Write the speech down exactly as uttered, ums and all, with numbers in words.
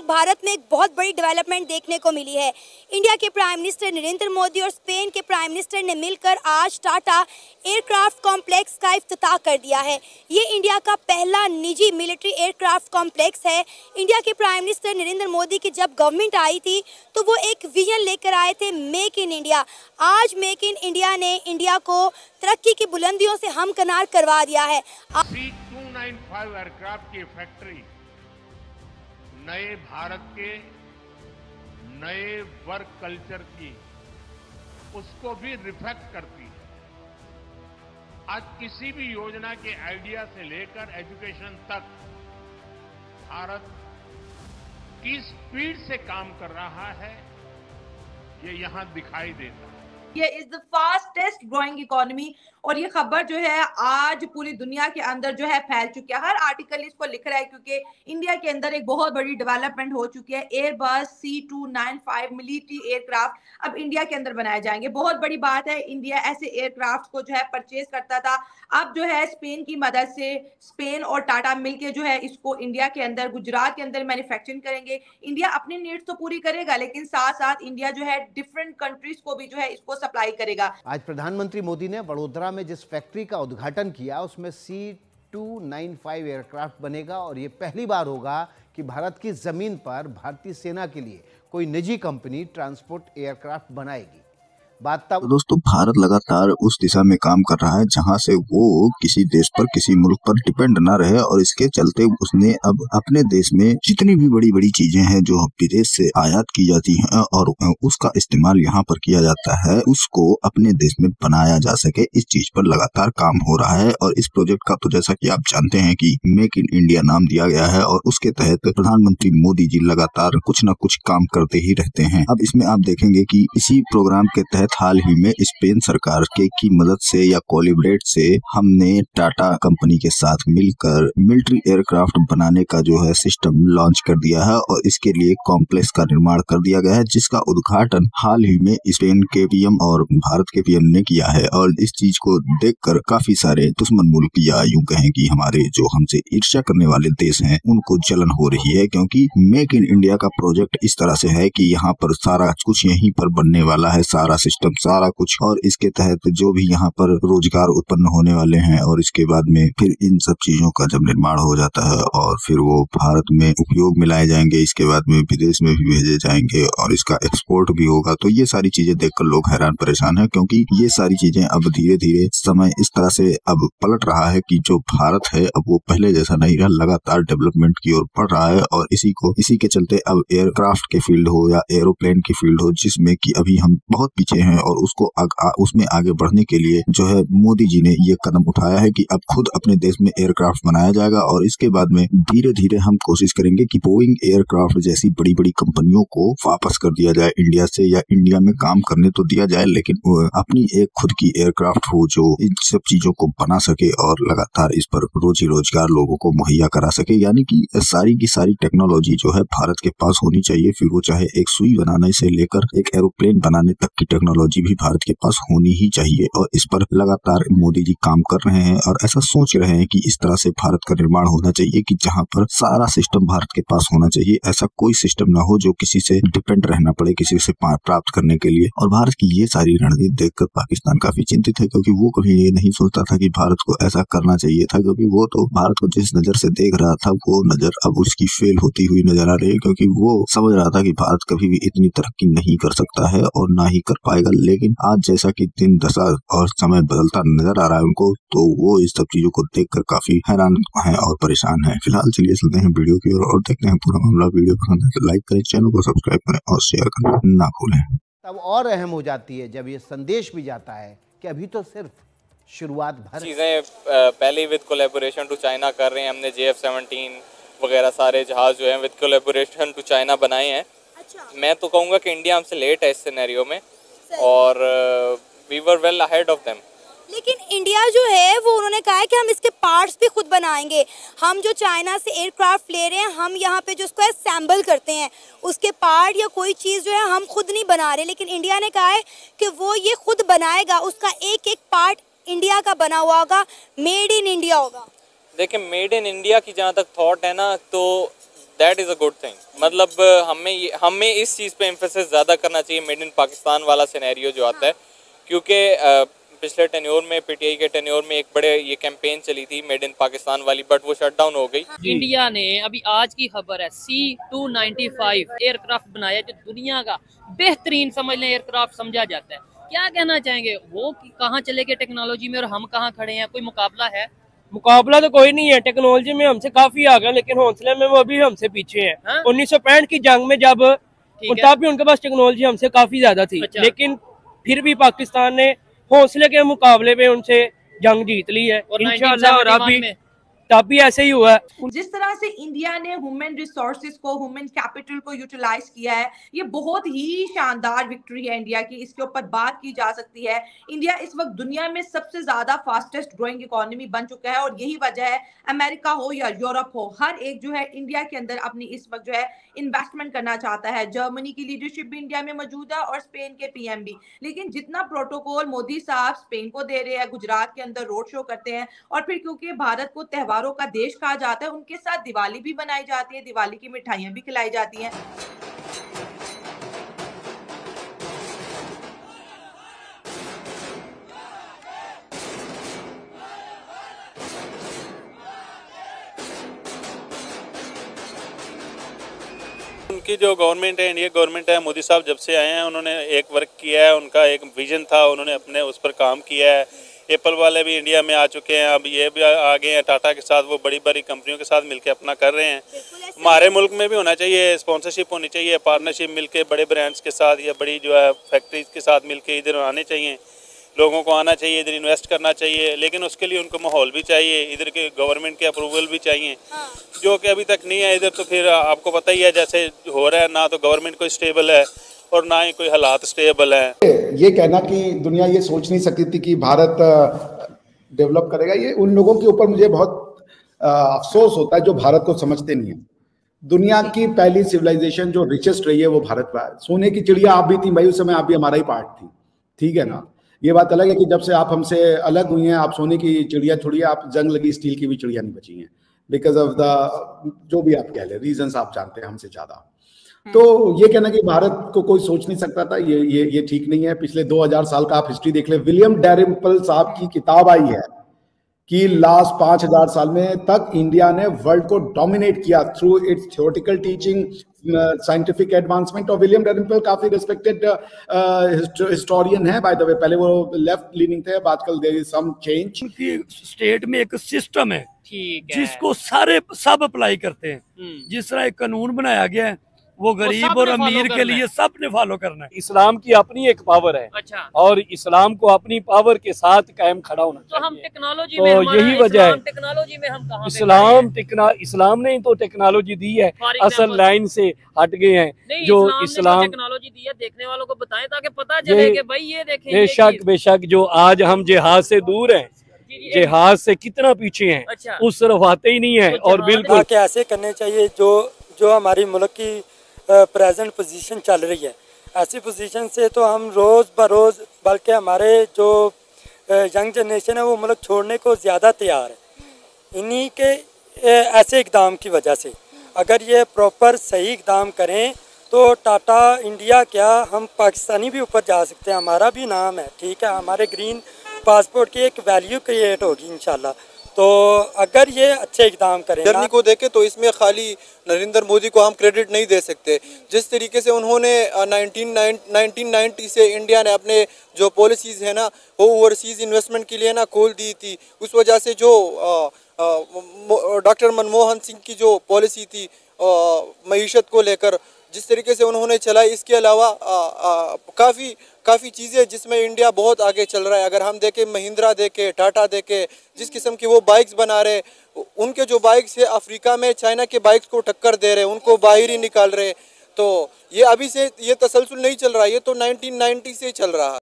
भारत में एक बहुत बड़ी डेवलपमेंट देखने को मिली है। इंडिया के प्राइम मिनिस्टर नरेंद्र मोदी और स्पेन के प्राइम मिनिस्टर ने मिलकर आज टाटा एयरक्राफ्ट कॉम्प्लेक्स का इफ्तिताह कर दिया है। ये इंडिया का पहला निजी मिलिट्री एयरक्राफ्ट कॉम्प्लेक्स है। इंडिया के प्राइम मिनिस्टर नरेंद्र मोदी की जब गवर्नमेंट आई थी तो वो एक विजन लेकर आए थे, मेक इन इंडिया। आज मेक इन इंडिया ने इंडिया को तरक्की की बुलंदियों से हमकिनार करवा दिया है। C two nine five aircraft की फैक्ट्री नए भारत के नए वर्क कल्चर की उसको भी रिफ्लेक्ट करती है। आज किसी भी योजना के आइडिया से लेकर एजुकेशन तक भारत किस स्पीड से काम कर रहा है ये यहां दिखाई देता है। ये is the fastest growing economy और ये खबर जो है आज पूरी दुनिया के अंदर जो है फैल चुकी है। हर आर्टिकल इसको लिख रहा है क्योंकि इंडिया के अंदर एक बहुत बड़ी डेवलपमेंट हो चुकी है। Airbus C two nine five military aircraft अब इंडिया के अंदर बनाए जाएंगे। बहुत बड़ी बात है, इंडिया ऐसे एयरक्राफ्ट को जो है परचेज करता था, अब जो है स्पेन की मदद से स्पेन और टाटा मिलके जो है इसको इंडिया के अंदर गुजरात के अंदर मैन्युफैक्चरिंग करेंगे। इंडिया अपनी नीड्स तो पूरी करेगा लेकिन साथ साथ इंडिया जो है डिफरेंट कंट्रीज को भी जो है इसको सप्लाई करेगा। आज प्रधानमंत्री मोदी ने वडोदरा में जिस फैक्ट्री का उद्घाटन किया उसमें C two nine five aircraft बनेगा और ये पहली बार होगा कि भारत की जमीन पर भारतीय सेना के लिए कोई निजी कंपनी ट्रांसपोर्ट एयरक्राफ्ट बनाएगी। बात तब तो दोस्तों भारत लगातार उस दिशा में काम कर रहा है जहां से वो किसी देश पर किसी मुल्क पर डिपेंड ना रहे और इसके चलते उसने अब अपने देश में जितनी भी बड़ी बड़ी चीजें हैं जो विदेश से आयात की जाती हैं और उसका इस्तेमाल यहाँ पर किया जाता है उसको अपने देश में बनाया जा सके, इस चीज पर लगातार काम हो रहा है। और इस प्रोजेक्ट का तो जैसा की आप जानते हैं कि मेक इन इंडिया नाम दिया गया है और उसके तहत प्रधानमंत्री मोदी जी लगातार कुछ न कुछ काम करते ही रहते हैं। अब इसमें आप देखेंगे कि इसी प्रोग्राम के तहत हाल ही में स्पेन सरकार के की मदद से या कोलिब्रेट से हमने टाटा कंपनी के साथ मिलकर मिलिट्री एयरक्राफ्ट बनाने का जो है सिस्टम लॉन्च कर दिया है और इसके लिए कॉम्प्लेक्स का निर्माण कर दिया गया है जिसका उद्घाटन हाल ही में स्पेन के पीएम और भारत के पीएम ने किया है। और इस चीज को देखकर काफी सारे दुश्मन मुल्क या यूं कहें कि हमारे जो हमसे ईर्ष्या करने वाले देश हैं उनको जलन हो रही है, क्योंकि मेक इन इंडिया का प्रोजेक्ट इस तरह से है कि यहाँ पर सारा कुछ यहीं पर बनने वाला है, सारा सिस्टम सारा कुछ, और इसके तहत जो भी यहाँ पर रोजगार उत्पन्न होने वाले हैं और इसके बाद में फिर इन सब चीजों का जब निर्माण हो जाता है और फिर वो भारत में उपयोग में लाए जाएंगे, इसके बाद में विदेश में भी भेजे जाएंगे और इसका एक्सपोर्ट भी होगा। तो ये सारी चीजें देखकर लोग हैरान परेशान है, क्योंकि ये सारी चीजें अब धीरे धीरे समय इस तरह से अब पलट रहा है कि जो भारत है अब वो पहले जैसा नहीं रहा, लगातार डेवलपमेंट की ओर बढ़ रहा है। और इसी को इसी के चलते अब एयरक्राफ्ट के फील्ड हो या एरोप्लेन की फील्ड हो जिसमें कि अभी हम बहुत पीछे हैं और उसको आग, आ, उसमें आगे बढ़ने के लिए जो है मोदी जी ने ये कदम उठाया है कि अब खुद अपने देश में एयरक्राफ्ट बनाया जाएगा और इसके बाद में धीरे धीरे हम कोशिश करेंगे कि बोइंग एयरक्राफ्ट जैसी बड़ी बड़ी कंपनियों को वापस कर दिया जाए इंडिया से, या इंडिया में काम करने तो दिया जाए लेकिन अपनी एक खुद की एयरक्राफ्ट हो जो इन सब चीजों को बना सके और लगातार इस पर रोजी रोजगार लोगों को मुहैया करा सके। यानी कि सारी की सारी टेक्नोलॉजी जो है भारत के पास होनी चाहिए, फिर वो चाहे एक सुई बनाने से लेकर एक एरोप्लेन बनाने तक की टेक्नोलॉजी भी भारत के पास होनी ही चाहिए। और इस पर लगातार मोदी जी काम कर रहे हैं और ऐसा सोच रहे हैं कि इस तरह से भारत का निर्माण होना चाहिए कि जहां पर सारा सिस्टम भारत के पास होना चाहिए, ऐसा कोई सिस्टम ना हो जो किसी से डिपेंड रहना पड़े किसी से प्राप्त करने के लिए। और भारत की ये सारी रणनीति देखकर पाकिस्तान काफी चिंतित है, क्योंकि वो कभी ये नहीं सोचता था कि भारत को ऐसा करना चाहिए था, क्योंकि वो तो भारत को जिस नजर से देख रहा था वो नजर अब उसकी फेल होती हुई नजर आ रही है, क्योंकि वो समझ रहा था कि भारत कभी भी इतनी तरक्की नहीं कर सकता है और ना ही कर पाएगा। लेकिन आज जैसा कि दिन दशा और समय बदलता नजर आ रहा है उनको, तो वो इस सब चीजों को देखकर काफी हैरान हैं और परेशान हैं। फिलहाल चलिए चलते हैं वीडियो की ओर और देखते हैं पूरा मामला। वीडियो पसंद है तो लाइक करें, चैनल को सब्सक्राइब करें और शेयर करना ना भूलें। तब और अहम हो जाती है जब ये संदेश भी जाता है कि अभी तो सिर्फ शुरुआत भर चीज़ें पहले विद कोलैबोरेशन टू चाइना कर रहे हैं। हमने जे एफ सेवनटीन वगैरह सारे जहाज जो हैं विद कोलैबोरेशन टू चाइना बनाए हैं। अच्छा। मैं तो कहूँगा कि इंडिया हमसे लेट है इस सिनेरियो में और we were well ahead of them. लेकिन इंडिया जो है वो उन्होंने कहा है कि हम इसके पार्ट्स भी खुद बनाएंगे। हम जो चाइना से एयरक्राफ्ट ले रहे हैं हम यहाँ पे जो उसको असेंबल करते हैं उसके पार्ट या कोई चीज़ जो है हम खुद नहीं बना रहे, लेकिन इंडिया ने कहा है कि वो ये खुद बनाएगा, उसका एक एक पार्ट इंडिया का बना हुआ होगा, मेड इन इंडिया होगा। देखिए मेड इन इंडिया की जहाँ तक थॉट है ना, तो that is a good thing. मतलब हमें ये हमें इस चीज़ पे एम्फेसिस ज़्यादा करना चाहिए, मेड इन पाकिस्तान वाला सिनेरियो जो आता है, क्योंकि पिछले टेन्योर में पीटीआई के टेन्योर में एक बड़े ये कैंपेन चली थी मेड इन पाकिस्तान वाली, बट वो शट डाउन हो गई। इंडिया ने अभी आज की खबर है C two ninety five aircraft बनाया जो दुनिया का बेहतरीन समझ लें एयरक्राफ्ट समझा जाता है। क्या कहना चाहेंगे, वो कहाँ चले गए टेक्नोलॉजी में और हम कहाँ खड़े हैं? कोई मुकाबला है? मुकाबला तो कोई नहीं है, टेक्नोलॉजी में हमसे काफी आगे, लेकिन हौसले में वो अभी हमसे पीछे हैं। उन्नीस सौ पैंठ की जंग में जब तब भी उनके पास टेक्नोलॉजी हमसे काफी ज्यादा थी। अच्छा। लेकिन फिर भी पाकिस्तान ने हौसले के मुकाबले में उनसे जंग जीत ली है इंशाल्लाह, और अभी तब भी ऐसे ही हुआ है। जिस तरह से इंडिया ने ह्यूमन रिसोर्सेज को, ह्यूमन कैपिटल को यूटिलाइज किया है, ये बहुत ही शानदार विक्ट्री है इंडिया की। इसके ऊपर बात की जा सकती है। इंडिया इस वक्त दुनिया में सबसे ज्यादा फास्टेस्ट ग्रोइंग इकोनॉमी बन चुका है और यही वजह है अमेरिका हो या यूरोप हो, हर एक जो है इंडिया के अंदर अपनी इस वक्त जो है इन्वेस्टमेंट करना चाहता है। जर्मनी की लीडरशिप भी इंडिया में मौजूद है और स्पेन के पीएम भी। लेकिन जितना प्रोटोकॉल मोदी साहब स्पेन को दे रहे हैं, गुजरात के अंदर रोड शो करते हैं, और फिर क्योंकि भारत को त्योहारों का देश कहा जाता है, उनके साथ दिवाली भी बनाई जाती है, दिवाली की मिठाइयां भी खिलाई जाती हैं। उनकी जो गवर्नमेंट है, इंडिया गवर्नमेंट है, मोदी साहब जब से आए हैं उन्होंने एक वर्क किया है, उनका एक विजन था, उन्होंने अपने उस पर काम किया है। एप्पल वाले भी इंडिया में आ चुके हैं, अब ये भी आ गए हैं टाटा के साथ, वो बड़ी बड़ी कंपनियों के साथ मिलकर अपना कर रहे हैं। हमारे मुल्क में भी होना चाहिए, स्पॉन्सरशिप होनी चाहिए, पार्टनरशिप मिलके बड़े ब्रांड्स के साथ या बड़ी जो है फैक्ट्रीज के साथ मिलके इधर आने चाहिए, लोगों को आना चाहिए, इधर इन्वेस्ट करना चाहिए। लेकिन उसके लिए उनको माहौल भी चाहिए, इधर के गवर्नमेंट के अप्रूवल भी चाहिए, जो कि अभी तक नहीं है इधर। तो फिर आपको पता ही है जैसे हो रहा है, ना तो गवर्नमेंट कोई स्टेबल है और ना ही कोई हालात स्टेबल है। ये कहना कि दुनिया ये सोच नहीं सकती थी कि भारत डेवलप करेगा, ये उन लोगों के ऊपर मुझे बहुत अफसोस होता है जो भारत को समझते नहीं है। दुनिया की पहली सिविलाइजेशन जो रिचेस्ट रही है वो भारत का। सोने की चिड़िया आप भी थी भाई, उस समय आप भी हमारा ही पार्ट थी, ठीक है ना। ये बात अलग है कि जब से आप हमसे अलग हुई हैं, आप सोने की चिड़िया छोड़िए, आप जंग लगी स्टील की भी चिड़िया नहीं बची हैं, बिकॉज ऑफ द जो भी आप कह ले रीजंस आप जानते हैं हमसे ज्यादा। तो ये कहना कि भारत को कोई सोच नहीं सकता था, ये ये ये ठीक नहीं है। पिछले दो हज़ार साल का आप हिस्ट्री देख ले, विलियम डैरिम्पल साहब की किताब आई है कि लास्ट पांच हजार साल में तक इंडिया ने वर्ल्ड को डोमिनेट किया through its theoretical teaching, scientific advancement. और विलियम डैरिम्पल काफी रिस्पेक्टेड हिस्टोरियन है बाय द वे, पहले वो लेफ्ट लीनिंग थे, आजकल there is some change. State में एक सिस्टम है जिसको सारे सब अप्लाई करते हैं। जिस तरह एक कानून बनाया गया है वो गरीब और अमीर के लिए सब ने फॉलो करना है। इस्लाम की अपनी एक पावर है। अच्छा। और इस्लाम को अपनी पावर के साथ कायम खड़ा होना चाहिए। तो हम टेक्नोलॉजी तो में हमारा यही वजह है, टेक्नोलॉजी में हम कहां इस्लाम टेक्ना इस्लाम ने तो टेक्नोलॉजी दी है, असल लाइन से हट गए हैं। जो इस्लाम टेक्नोलॉजी दी है, देखने वालों को बताएं ताकि पता चले कि भाई ये देखें। बेशक बेशक जो आज हम जिहाद से दूर हैं, जिहाद से कितना पीछे हैं। अच्छा। उस तरफ आते ही नहीं है। और बिल्कुल ऐसे करने चाहिए जो जो हमारी मुल्क की प्रेजेंट पोजीशन चल रही है, ऐसी पोजीशन से तो हम रोज़ बरोज़, बल्कि हमारे जो यंग जनरेशन है वो मुल्क छोड़ने को ज़्यादा तैयार है इन्हीं के ऐसे इकदाम की वजह से। अगर ये प्रॉपर सही इकदाम करें तो टाटा इंडिया क्या, हम पाकिस्तानी भी ऊपर जा सकते हैं, हमारा भी नाम है, ठीक है। हमारे ग्रीन पासपोर्ट की एक वैल्यू क्रिएट होगी इंशाल्लाह। तो अगर ये अच्छे इकदाम करें, जर्नी को देखें तो इसमें खाली नरेंद्र मोदी को हम क्रेडिट नहीं दे सकते। जिस तरीके से उन्होंने नाइनटीन नाइंटी से इंडिया ने अपने जो पॉलिसीज़ है ना वो ओवरसीज़ इन्वेस्टमेंट के लिए ना खोल दी थी, उस वजह से जो डॉक्टर मनमोहन सिंह की जो पॉलिसी थी मईशत को लेकर जिस तरीके से उन्होंने चलाई, इसके अलावा काफ़ी काफ़ी चीज़ें जिसमें इंडिया बहुत आगे चल रहा है। अगर हम देखें महिंद्रा देखें, टाटा देखें, जिस किस्म की वो बाइक्स बना रहे, उनके जो बाइक्स है अफ्रीका में चाइना के बाइक्स को टक्कर दे रहे, उनको बाहर ही निकाल रहे। तो ये अभी से ये तसलसल नहीं चल रहा, ये तो नाइनटीन नाइंटी से चल रहा है।